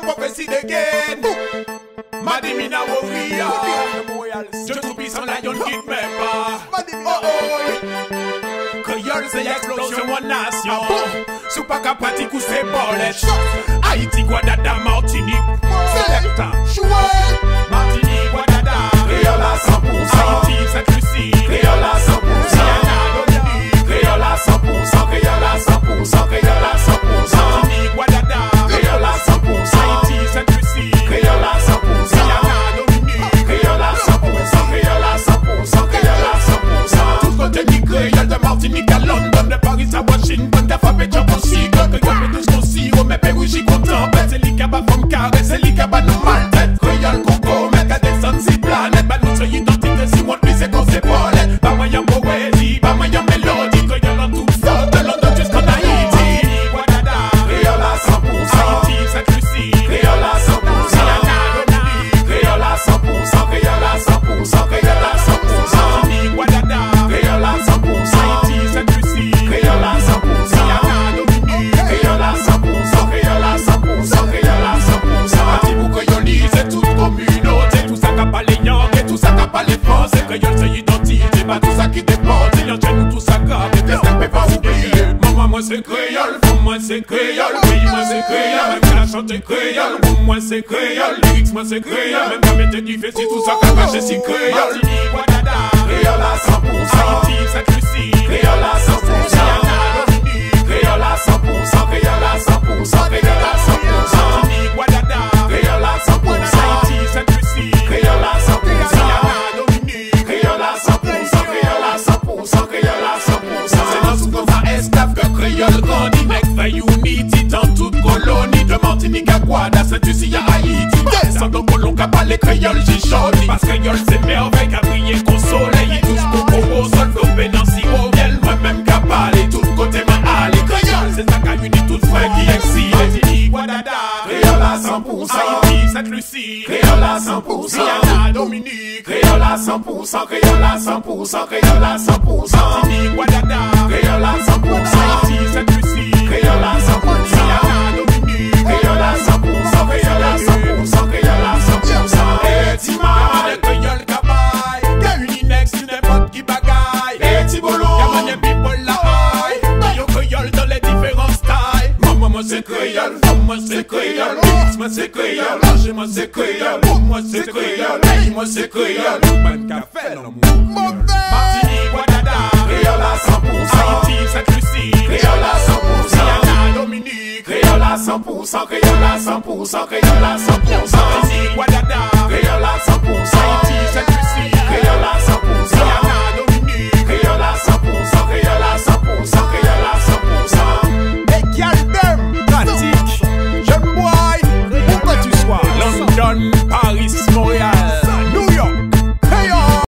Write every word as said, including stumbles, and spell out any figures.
prophecy again. Madimina warrior. Je tout puissant lion quitte même pas. Oh oh. Créole c'est explosion mon nation. Sous pas qu'à pratique ou c'est bolette. Haïti, Guadada, Martinique. Selecta. Martinique, Guadada. Créole à cent pour cent. Haïti, Sainte-Lucie. Créole à cent pour cent. Créole à cent pour cent. Créole à cent pour cent. Créole à cent pour cent. Martinique, Guadada. Créole à cent pour cent. Haïti, Sainte-Lucie. Créole à cent pour cent. Créole à cent pour cent. Créole à cent pour cent. Créole à cent pour cent. Tous côtés ni créole de Martinique à London, de Paris à Washington, d'Afrique à aussi. Que que y tous aussi, oh mais Pérou j'y content. C'est lui qui a pas femme carré, c'est lui qui a pas nous mal tête. Créole Congo, mais qu'à descendre si planète. Bah nous sommes identité, si moi plus c'est qu'on s'est volé. Pas moyen poésie, pas moyen mélodie. Créole en tout ça, de London jusqu'en Haïti. Guadada, créole à cent pour cent. Haïti, Sainte-Lucie, créole à cent pour cent. Créole à cent pour cent, créole à cent pour cent, créole à cent pour cent. Guadada, créole à cent pour cent. Haïti, Sainte-Lucie, créole à cent pour cent. Créole à cent pour cent, créole à cent pour cent, créole à cent pour cent. Parti pour créoliser toute communauté, tout ça qu'a pas les Yankees, tout ça qu'a pas les Français. Créole c'est identité, pas tout ça qui dépend. C'est y'en nous tout ça grave, et t'es peut pas oublier. Maman moi c'est créole, pour moi c'est créole, oui moi c'est créole, même qu'elle a chanté créole, pour moi c'est créole, lyrics moi c'est créole, même quand m'était difficile, tout ça qu'a caché si créole. Martinique, Guadada, créole à cent pour cent. Haïti, Sainte-Lucie, créole à cent pour cent. Créole à cent pour cent, créole à cent pour cent, créole à cent pour cent. Martinique, Guadada, créole à cent pour cent. Haïti, Sainte-Lucie, créole à cent pour cent. Créole à cent pour cent, créole à cent pour cent, créole à cent pour cent. C'est dans ce qu'on va esclave que créole grandit. Mec fait unity dans toute colonie. De Martinique à Guada, Sainte-Lucie à Haïti. Sans donc colon qu'a pas les créoles, j'y chaude. Parce que créole c'est merveille qu'a brillé qu'au soleil. Tous pour pour au sol, flopé dans si haut. Moi-même qu'a parlé, tout côté ma allée. Créole c'est ça qu'a uni tout frère qui excite. Martinique, Guadada, créole à cent pour cent. Haïti, Sainte-Lucie, créole à cent pour cent. Guyana, Dominique, créole à cent pour cent. Créole à cent pour cent, créole à cent pour cent. Martinique, Guadada, créole à cent pour cent. Haïti, Sainte-Lucie, créole à cent pour cent. Guyana, Dominique, créole à cent pour cent. Créole à cent pour cent, créole à cent pour cent. Et Tima, les créoles cabaye, t'es une inex, tu n'importe qui bagaille. Et Tibolo, y'a mon people la high. Yo créole dans les différents styles. Maman moi c'est créole, moi c'est créole, mix moi c'est créole, manger moi c'est créole, pour moi c'est créole, hey moi c'est créole. Ban café l'amour. Martinique, Guadada, créole à cent pour cent. Haïti, Sainte-Lucie, créole à cent pour cent. Guyana, Dominique, créole à cent pour cent, créole à cent pour cent, créole à cent pour cent. Martinique, Guadada.